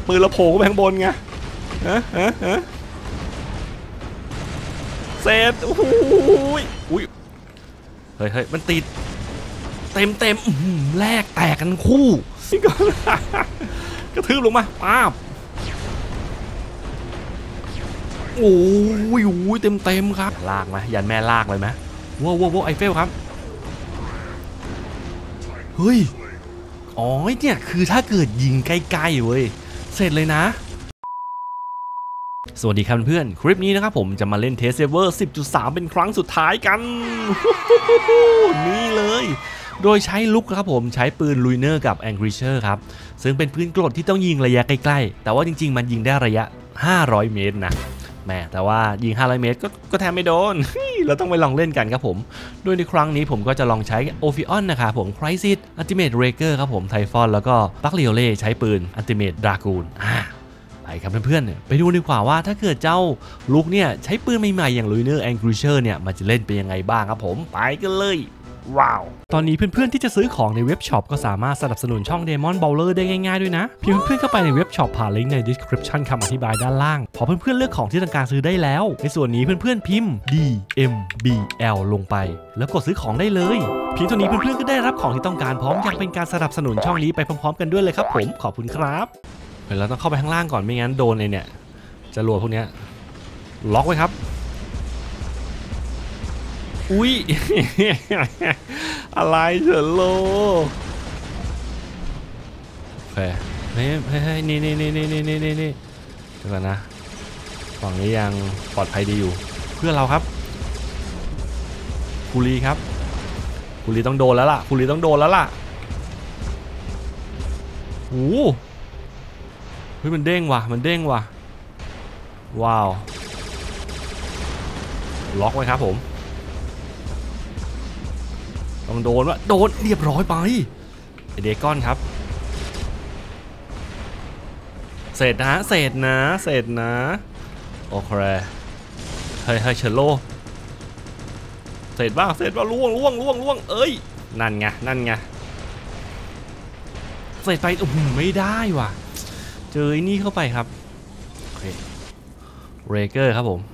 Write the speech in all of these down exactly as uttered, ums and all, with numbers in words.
ปืนแล้วโผล่ไปข้างบนไงฮะฮะฮะเสร็จโอ้โหอุ้ยเฮ้ยเฮ้ยมันติดเต็มเต็มแลกแตกกันคู่กระทืบลงมาป้าบโอ้ยโอ้ยเต็มเต็มครับลากไหมยันแม่ลากเลยไหมว้าวว้าวไอเฟลครับเฮ้ยอ๋อเนี่ยคือถ้าเกิดยิงใกล้ๆเว้ยเสร็จเลยนะสวัสดีครับเพื่อนคลิปนี้นะครับผมจะมาเล่นเทสเซเวอร์ สิบจุดสาม เป็นครั้งสุดท้ายกันนี่เลยโดยใช้ลุกครับผมใช้ปืนลุยเนอร์กับแองกริเชอร์ครับซึ่งเป็นปืนกรดที่ต้องยิงระยะใกล้ๆแต่ว่าจริงๆมันยิงได้ระยะห้าร้อยเมตรนะแม่แต่ว่ายิงห้าร้อยเมตรก็ก็แทบไม่โดนเราต้องไปลองเล่นกันครับผมโดยในครั้งนี้ผมก็จะลองใช้โอฟิออนนะครับผมไครซิสอัลติเมทเรเกอร์ครับผมไทฟอนแล้วก็บัคเลโอเล่ใช้ปืนอัลติเมทดรากูนอ่าไปครับเพื่อนๆเนี่ยไปดูดีกว่าว่าถ้าเกิดเจ้าลุกเนี่ยใช้ปืนใหม่ๆอย่างลุยเนอร์แองกริเชอร์เนี่ยมันจะเล่นเป็นยังไงบ้างครับผมไปกันเลยว้าวตอนนี้เพื่อนๆที่จะซื้อของในเว็บช็อปก็สามารถสนับสนุนช่อง Demon Brawler ได้ง่ายๆด้วยนะเพียงเพื่อนๆเข้าไปในเว็บช็อปผ่านลิงก์ใน description คำอธิบายด้านล่างพอเพื่อนๆเลือกของที่ต้องการซื้อได้แล้วในส่วนนี้เพื่อนๆพิมพ์ D M B L ลงไปแล้วกดซื้อของได้เลยเพียงเท่านี้เพื่อนๆก็ได้รับของที่ต้องการพร้อมยังเป็นการสนับสนุนช่องนี้ไปพร้อมๆกันด้วยเลยครับผมขอบคุณครับเดี๋ยวเราต้องเข้าไปข้างล่างก่อนไม่งั้นโดนเลยเนี่ยจรวดพวกนี้ล็อกไว้ครับอุ้ยอะไรเฉลโลโอเคเฮ้ยเฮ้ยนี่นี่นี่นี่นี่นี่นี่นี่เดี๋ยวก่อนนะฝั่งนี้ยังปลอดภัยดีอยู่เพื่อเราครับคูรีครับคูรีต้องโดนแล้วล่ะคูรีต้องโดนแล้วล่ะโอ้เฮ้ยมันเด้งว่ะมันเด้งว่ะว้าวล็อกไว้ครับผมต้องโดนวะโดนเรียบร้อยไปไอเดกอนครับเสร็จนะเสร็จนะเสร็จนะโอเคเฮ้ยเฮ้ยเชลโลเสร็จบ้างเสร็จบ้างล่วงล่วงล่วงล่วงเอ้ยนั่นไงนั่นไงเสร็จไปโอ้โหไม่ได้ว่ะเจอไอ้นี่เข้าไปครับโอเคเรเกอร์ครับผม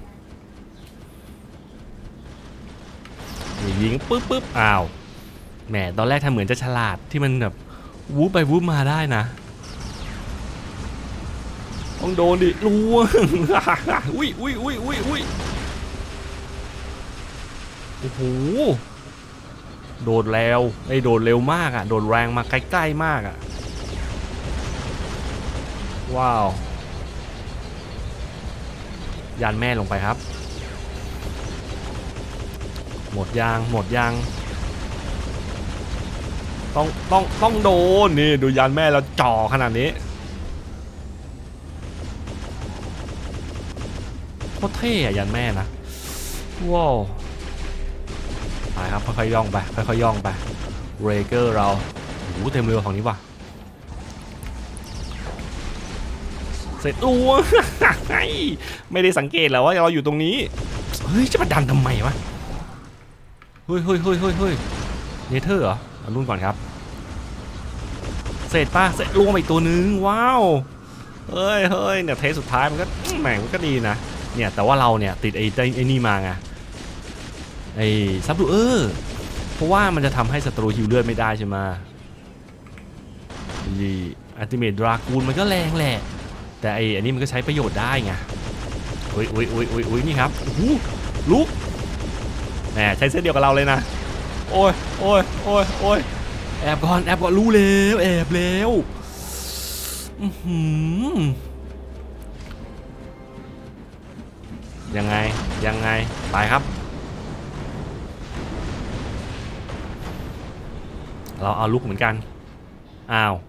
ยิงปึ๊บปึ๊บอ้าวแหมตอนแรกทำเหมือนจะฉลาดที่มันแบบวูบไปวูบมาได้นะต้องโดนดิล่วงอุ้ยอุ้ยอุ้ยอุ้ยอุ้ยโอ้โหโดดแล้วไอ้โดดเร็วมากอ่ะโดดแรงมาใกล้ๆมากอ่ะว้าวยันแม่ลงไปครับหมดยางหมดยางต้องต้องต้องโดนนี่ดูยันแม่เราจ่อขนาดนี้โคตรเท่อะยันแม่นะว้าวไปครับค่อยๆย่องไปค่อยๆย่องไปเรเกอร์เราโอ้โหเต็มเรือของนี้ว่ะเสร็จตัวไม่ได้สังเกตแล้วว่าเราอยู่ตรงนี้เฮ้ยจะมาดันทำไมวะเฮ้ยเฮ้ยเฮ้ยเฮ้ยเฮ้ยเนเธอร์เหรอเอารุ่นก่อนครับเสร็จป่ะเสร็จลงไปอีกตัวนึงว้าวเฮ้ยเฮ้ยเนี่ยเทสสุดท้ายมันก็แหม่งมันก็ดีนะเนี่ยแต่ว่าเราเนี่ยติดไอ้ไอ้นี่มาไงไอ้ซับดูเออเพราะว่ามันจะทำให้ศัตรูฮิวเลือดไม่ได้ใช่ไหมดีอัลติเมทดรากูนมันก็แรงแหละแต่ไอ้อันนี้มันก็ใช้ประโยชน์ได้ไงอุ้ยอุ้ยอุ้ยอุ้ยอุ้ยนี่ครับโอ้โหลุกแหมใช้เส้นเดียวกับเราเลยนะโอ้ยโอ้ยโอ้ยโอ้ยแอบก่อนแอบก่อนรู้แล้วแอบแล้วยังไงยังไงไปครับเราเอาลุกเหมือนกันอ้าว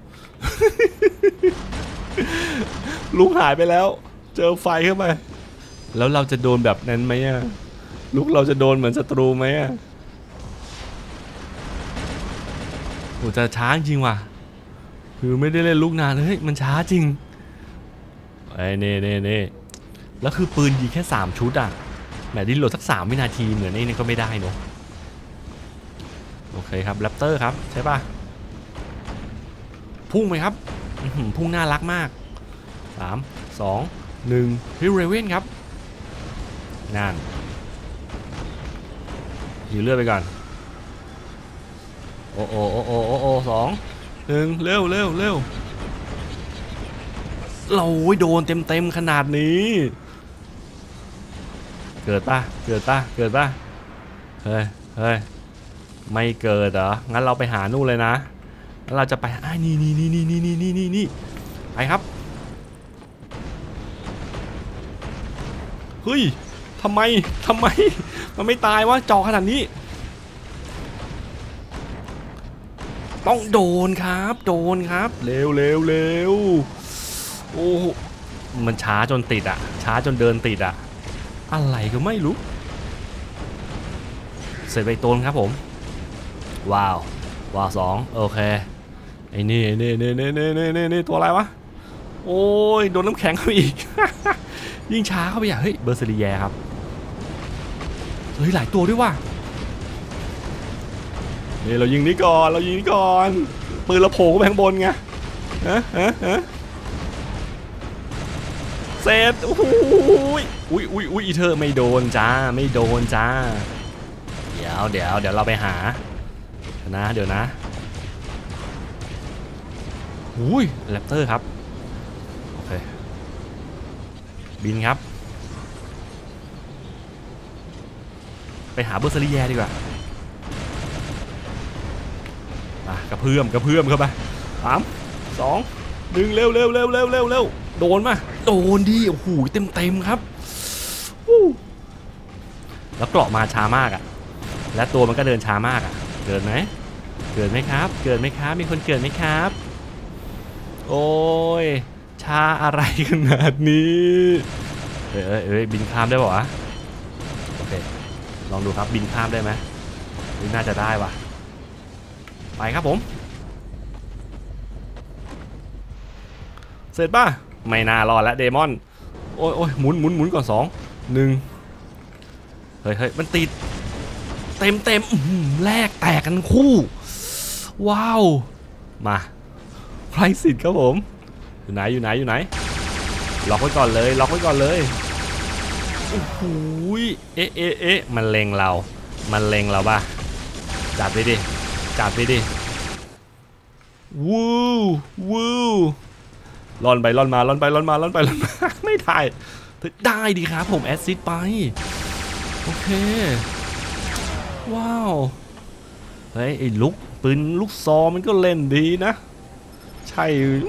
ลุกหายไปแล้วเจอไฟเข้าไปแล้วเราจะโดนแบบนั้นไหมอะลุกเราจะโดนเหมือนศัตรูไหมอะโอ้จะช้าจริงว่ะคือไม่ได้เล่นลูกนานเฮ้ยมันช้าจริงไอ้เน่เน่เน่แล้วคือปืนยิงแค่สามชุดอ่ะแหมดิ้นรนสักสามวินาทีเหมือนไอ้นี่ก็ไม่ได้เนอะโอเคครับแรปเตอร์ครับใช่ป่ะพุ่งไหมครับพุ่งน่ารักมากสามสองหนึ่งฮิวเรเว่นครับนั่นหิวเลือดไปก่อนโอ้โอ้โอ้โอ้โอ้โอ้สองหนึ่งเร็วเร็วเร็วเราโดนเต็มเต็มขนาดนี้เกิดป่ะเกิดป่ะเกิดป่ะเฮ้ยเฮ้ยไม่เกิดเหรองั้นเราไปหานู่นเลยนะแล้วเราจะไปอ่านี่นี่นี่นี่นี่นี่นี่นี่นี่ไปครับเฮ้ยทำไมทำไมมันไม่ตายวะจ่อขนาดนี้ต้องโดนครับโดนครับเร็วเร็วเร็วโอ้มันช้าจนติดอ่ะช้าจนเดินติดอ่ะอะไรก็ไม่รู้เสร็จไปโตนครับผมว้าวว้าวสองโอเคไอ้นี่นี่นี่นี่นี่นี่นี่ตัวอะไรวะโอ้ยโดนน้ำแข็งเข้าไปอีก ยิ่งช้าเข้าไปอย่างเฮ้ยเบอร์เซรีแยครับเฮ้ยหลายตัวด้วยว่ะนี่เรายิงนี้ก่อนเรายิงนี้ก่อนปืนเราโผล่ไปข้างบนไงฮะฮะฮะเสร็จอุ้ยอุ้ยอุ้ยอุ้ยอีเธอไม่โดนจ้าไม่โดนจ้าเดี๋ยวเดี๋ยวเดี๋ยวเราไปหานะเดี๋ยวนะอุ้ยแรปเตอร์ครับโอเคบินครับไปหาเบอร์เซรีแยดีกว่ามากระเพื่อมกระเพื่อมเข้าไปสามสองหนึ่งเร็วเร็วเร็วเร็วเร็วเร็วโดนมาโดนดีโอ้โหเต็มเต็มครับแล้วเกราะมาช้ามากอ่ะและตัวมันก็เดินช้ามากอ่ะเกิดไหมเกิดไหมครับเกิดไหมครับมีคนเกิดไหมครับโอ้ยช้าอะไรขนาดนี้เอ้ยเอ้ยบินข้ามได้ป่าวะโอเคลองดูครับบินข้ามได้ไหมน่าจะได้ว่ะไปครับผมเสร็จป่ะไม่น่ารอดแล้วเดมอนโอ้ยโอ้ยหมุนหมุนหมุนก่อนสองหนึ่งเฮ้ยเฮ้ยมันติดเต็มเต็มแลกแตกกันคู่ว้าวมาไพรสิทธิ์ครับผมอยู่ไหนอยู่ไหนอยู่ไหนล็อกไว้ก่อนเลยล็อกไว้ก่อนเลยโอ้โหเอ๊ะเอ๊ะเอ๊ะมันเล็งเรามันเล็งเราป่ะจัดไปดิจัดไปดิวู้วู้ล่อนไปล่อนมาล่อนไปล่อนมาล่อนไปล่อนมาไม่ได้ได้ดีครับผมแอสซิสต์ไปโอเคว้าวเฮ้ยไอ้ลูกปืนลูกซอมันก็เล่นดีนะใช่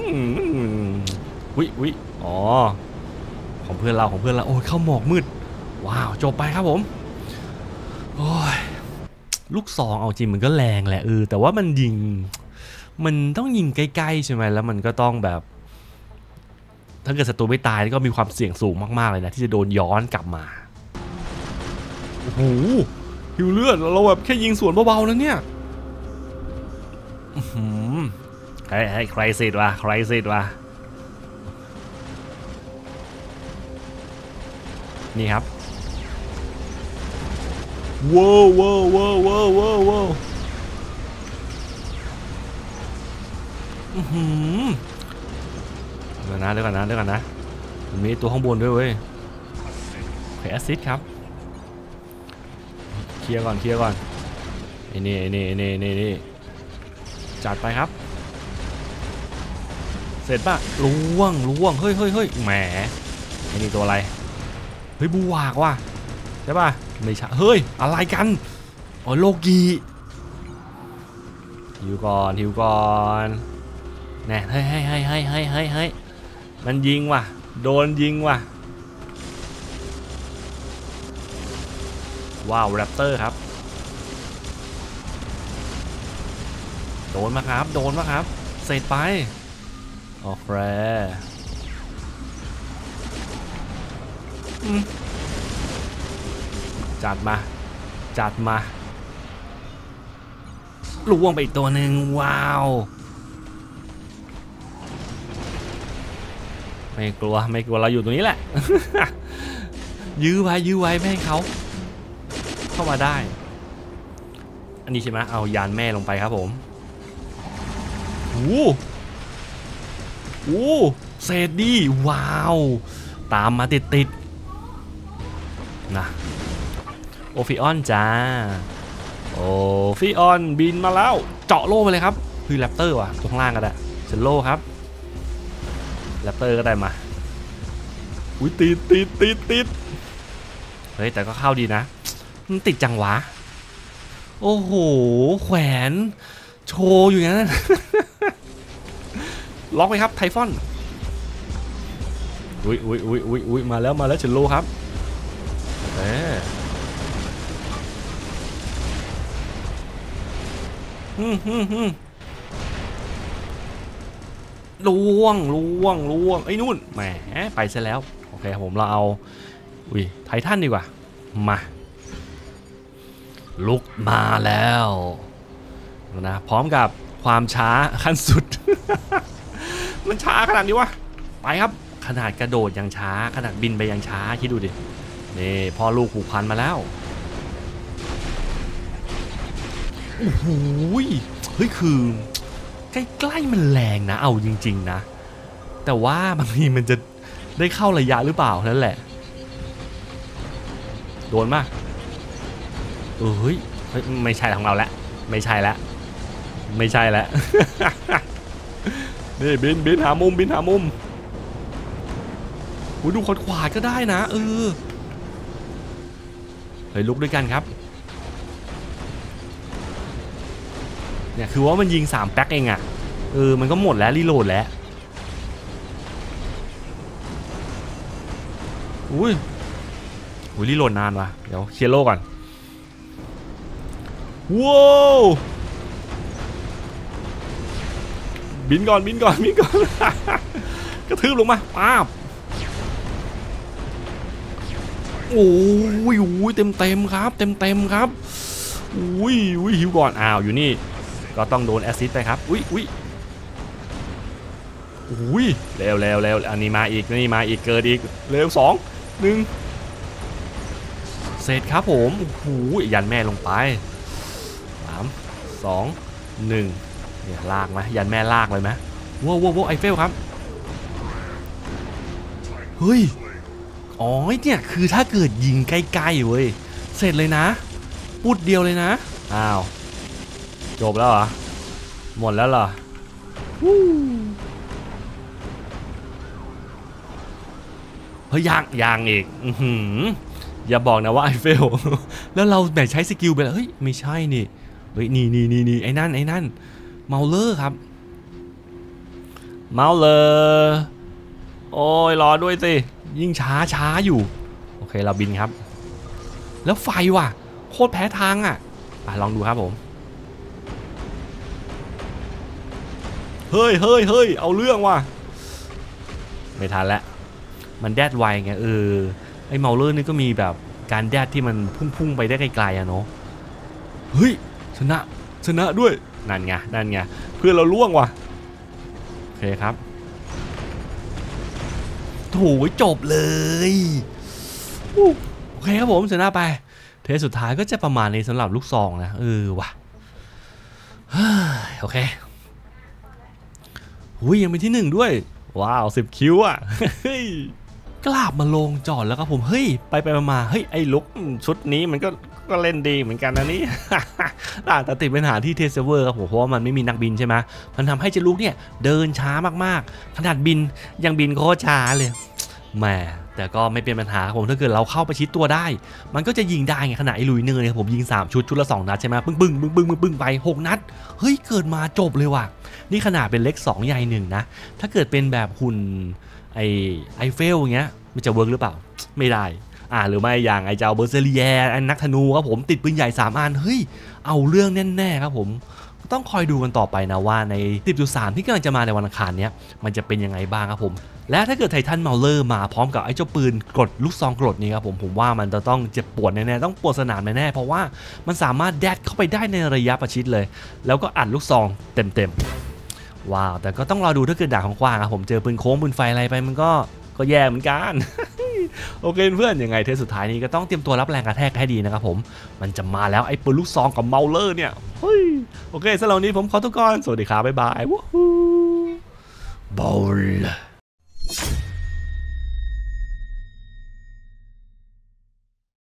วิวิอ๋อของเพื่อนเราของเพื่อนเราโอ้ยเข้าหมอกมืดว้าวจบไปครับผมโอ้ยลูกซองเอาจริงมันก็แรงแหละเออแต่ว่ามันยิงมันต้องยิงใกล้ๆใช่ไหมแล้วมันก็ต้องแบบถ้าเกิดศัตรูไม่ตายก็มีความเสี่ยงสูงมากๆเลยนะที่จะโดนย้อนกลับมาโอ้โหหิวเลือดเราแบบแค่ยิงสวนเบาๆนะเนี่ยไอ้ไอ้ใครสิทธิ์วะใครสิทธิ์วะนี่ครับว้าวว้าวว้าวว้าวว้าวว้าวอือหือเดี๋ยวนะเดี๋ยวก่อนนะเดี๋ยวก่อนนะมีตัวข้างบนด้วยเว้ยโอเคแอสซิสครับเคลียร์ก่อนเคลียร์ก่อนไอ้นี่ไอ้นี่ไอ้นี่นี่นี่จัดไปครับเสร็จป่ะล่วงล่วงเฮ้ยเฮ้ยเฮ้ยแหมไอ้นี่ตัวอะไรเฮ้ยบูวากว่ะใช่ป่ะไม่ใช่เฮ้ยอะไรกันอ๋อโลกีหิวก่อนหิวก่อนแน่เฮ้ยเฮ้ยเฮ้ยเฮ้ยเฮ้ยเฮ้ยเฮ้ยมันยิงว่ะโดนยิงว่ะว้าวแรปเตอร์ครับโดนมาครับโดนมาครับเสร็จไปโอเคจัดมาจัดมาล่วงไปอีกตัวหนึ่งว้าวไม่กลัวไม่กลัวเราอยู่ตรงนี้แหละ ยื้อไว้ยื้อไว้ไม่ให้เขาเข้ามาได้อันนี้ใช่ไหมเอายานแม่ลงไปครับผมโอ้โหเศษดีว้าวตามมาติดๆนะโอฟิออนจ้าโอฟิออนบินมาแล้วเจาะโล่ไปเลยครับคือแรปเตอร์ว่ะตรงข้างล่างก็ได้เซนโล่ครับแรปเตอร์ก็ได้มาอุ้ยติดติดติดติดเฮ้ยแต่ก็เข้าดีนะมันติดจังวะโอ้โหแขวนโชว์อยู่อย่างนั้น ล็อกไปครับไทฟอนอุ้ยอุ้ยอุ้ยอุ้ยอุ้ยมาแล้วมาแล้วเชนโลครับเออฮึมฮึมฮึมล่วงล่วงล่วงไอ้นู่นแหมไปซะแล้วโอเคผมเราเอาอุ้ยไททันดีกว่ามาลุกมาแล้วนะพร้อมกับความช้าขั้นสุด มันช้าขนาดนี้วะไปครับขนาดกระโดดยังช้าขนาดบินไปยังช้าคิดดูดินี่พอลูกผูกพันมาแล้วโอ้โหเฮ้ยคือใกล้ๆมันแรงนะเอาจริงๆนะแต่ว่าบางทีมันจะได้เข้าระยะหรือเปล่านั่นแหละโดนมากเออเฮ้ยไม่ใช่ของเราแล้วไม่ใช่แล้วไม่ใช่แล้ว นี่บินบินหามุมบินหามุมโอ้ยดูขดขวาก็ได้นะเออเฮ้ยลุกด้วยกันครับเนี่ยคือว่ามันยิงสามแป๊กเองอ่ะเออมันก็หมดแล้วรีโหลดแล้วอุ้ยอุ้ยรีโหลดนานว่ะเดี๋ยวเคลียร์โลก่อนว้าวบินก่อนบินก่อนบินก่อน กระทืบลงมาป้าบโอ้ยโอ้ยเต็มเต็มครับเต็มเต็มครับอุ้ยอุ้ยหิวก่อนอ้าวอยู่นี่ก็ต้องโดนแอสซิสต์ไปครับอุ้ยอุ้ยอุ้ยเร็วเร็วเร็วอันนี้มาอีกนี่มาอีกเกิดอีกเร็วสองหนึ่งเสร็จครับผมโอ้โหยันแม่ลงไปสามสองหนึ่งเนี่ยลากไหมยันแม่ลากเลยไหมว้าวว้าวไอเฟลครับเฮ้ยอ๋อเนี่ยคือถ้าเกิดยิงใกล้ๆเว้ยเสร็จเลยนะปุดเดียวเลยนะอ้าวจบแล้วเหรอหมดแล้วเหรอเฮ้ยยังยังอีกอือหืออย่าบอกนะว่าไอเฟล แล้วเราแบบใช้สกิลไปแล้วเฮ้ยไม่ใช่นี่เฮ้ยนี่นี่นี่นี่ไอ้นั่นไอ้นั่นเมาเลอร์ครับเมาเลอร์โอ้ยรอด้วยสิยิ่งช้าช้าอยู่โอเคเราบินครับแล้วไฟว่ะโคตรแพ้ทางอ่ะอ่ะลองดูครับผมเฮ้ยเฮ้ยเฮ้ยเอาเรื่องว่ะไม่ทันแล้วมันแดดไวไงเออไอเมาเลอร์นี่ก็มีแบบการแดดที่มันพุ่งๆไปได้ไกลๆอะเนาะเฮ้ยชนะชนะด้วยนั่นไงนั่นไงเพื่อนเราล่วงว่ะโอเคครับโถ่จบเลยโอเคครับผมชนะไปเทสสุดท้ายก็จะประมาณนี้สำหรับลูกซองนะเออว่ะโอเคหุยยังเป็นที่หนึ่งด้วยว้าวสิบคิวอ่ะกลับมาลงจอดแล้วครับผมเฮ้ยไปไปมาเฮ้ยไอ้ลุกชุดนี้มันก็ก็เล่นดีเหมือนกันนะนี่ แต่ติดปัญหาที่เทสเซอร์ครับผมเพราะว่ามันไม่มีนักบินใช่ไหมมันทำให้เจลุกเนี่ยเดินช้ามากๆขนาดบินยังบินโคตรช้าเลยแหมแต่ก็ไม่เป็นปัญหาครับผมถ้าเกิดเราเข้าไปชิดตัวได้มันก็จะยิงได้ไงขนาดไอ้ลุยเนอร์เนี่ยผมยิงสามชุดชุดละสองนัดใช่ไหมปึ้งปึ้งปึ้งปึ้งปึ้งปึ้งไปหกนัดเฮ้ยเกิดมาจบเลยว่ะนี่ขนาดเป็นเล็กสองใหญ่หนึ่งนะถ้าเกิดเป็นแบบหุ่นไอไอเฟลอย่างเงี้ยมันจะเวิร์กหรือเปล่าไม่ได้อ่าหรือไม่อย่างไอเจ้าเบอร์เซเลียอันนักธนูครับผมติดปืนใหญ่สามอันเฮ้ยเอาเรื่องแน่ๆครับผมต้องคอยดูกันต่อไปนะว่าใน สิบจุดสาม ที่กำลังจะมาในวันอังคารเนี้ยมันจะเป็นยังไงบ้างครับผมและถ้าเกิดไททันเมาเลอร์มาพร้อมกับไอ้เจ้าปืนกดลูกซองกรดนี้ครับผมผมว่ามันจะต้องเจ็บปวดแน่ๆต้องปวดสนามแน่ๆเพราะว่ามันสามารถแดดเข้าไปได้ในระยะประชิดเลยแล้วก็อัดลูกซองเต็มๆว้าวแต่ก็ต้องรอดูถ้าเกิดด่าของกว้างครับผมเจอปืนโค้งปืนไฟอะไรไปมันก็ก็แย่เหมือนกัน โอเคเพื่อนยังไงเทสสุดท้ายนี้ก็ต้องเตรียมตัวรับแรงกระแทกให้ดีนะครับผมมันจะมาแล้วไอ้ปืนลูกซองกับเมาเลอร์เนี่ยเฮ้ยโอเคสำหรับวันนี้ผมขอตัวก่อนสวัสดีครับบ๊ายบายวู้ฮู้บอล